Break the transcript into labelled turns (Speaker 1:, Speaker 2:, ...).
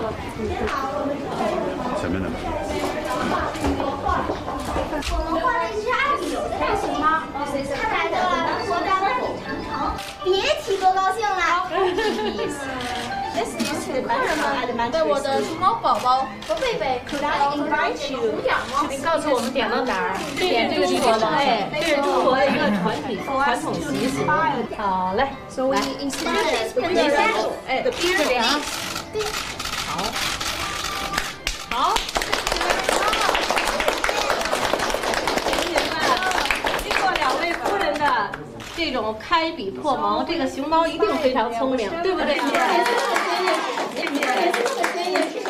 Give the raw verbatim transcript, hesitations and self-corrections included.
Speaker 1: 前面的。
Speaker 2: 我们画的是爱情的爱情吗？看来的活到万里长城，别提多高兴了。
Speaker 3: 对，我的熊猫宝宝和贝贝，可爱 invite you。
Speaker 4: 你告诉我们点到哪儿？点这个地方的，哎，这是中国的一个传统传统习俗。好嘞，来，你先，哎，这里啊，好，好。同学们，经过两位夫人的这种开笔破毛，这个熊猫一定非常聪明，对不对？谢谢，谢谢，谢谢。